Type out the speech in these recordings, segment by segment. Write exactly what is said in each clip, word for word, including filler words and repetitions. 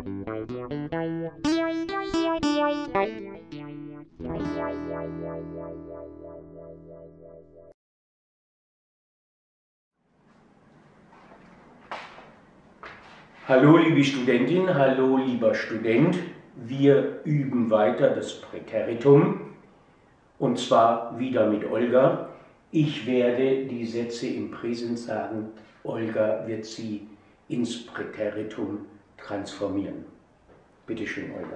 Hallo liebe Studentin, hallo lieber Student, wir üben weiter das Präteritum und zwar wieder mit Olga. Ich werde die Sätze im Präsens sagen, Olga wird sie ins Präteritum transformieren. Bitte schön, Olga.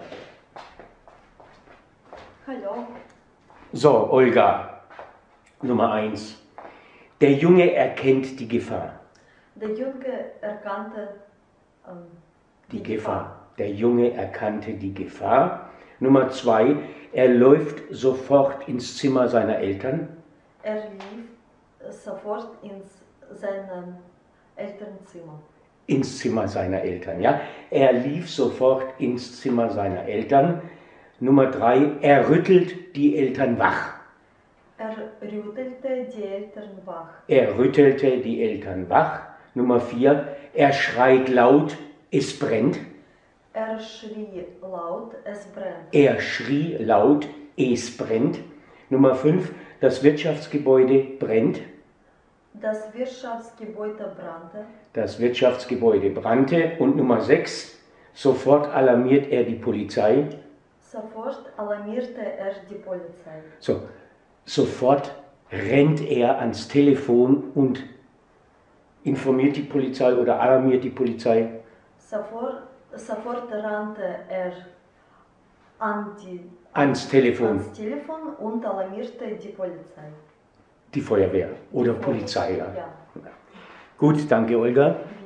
Hallo. So, Olga, Nummer eins. Der Junge erkennt die Gefahr. Der Junge erkannte ähm, Die Gefahr. Der Junge erkannte die Gefahr. Nummer zwei, er läuft sofort ins Zimmer seiner Eltern. Er lief sofort ins seinem Elternzimmer. Ins Zimmer seiner Eltern, ja. Er lief sofort ins Zimmer seiner Eltern. Nummer drei, er rüttelt die Eltern wach. Er rüttelte die Eltern wach. Er rüttelte die Eltern wach. Nummer vier, er schreit laut, es brennt. Er schrie laut, es brennt. Er schrie laut, es brennt. Nummer fünf, das Wirtschaftsgebäude brennt. Das Wirtschaftsgebäude brannte. Das Wirtschaftsgebäude brannte. Und Nummer sechs, sofort alarmiert er die Polizei. Sofort alarmierte er die Polizei. So, sofort rennt er ans Telefon und informiert die Polizei oder alarmiert die Polizei. Sofort, sofort rannte er an die, ans Telefon. ans Telefon und alarmierte die Polizei. Die Feuerwehr oder Die Polizei. Ja. Ja. Gut, danke Olga.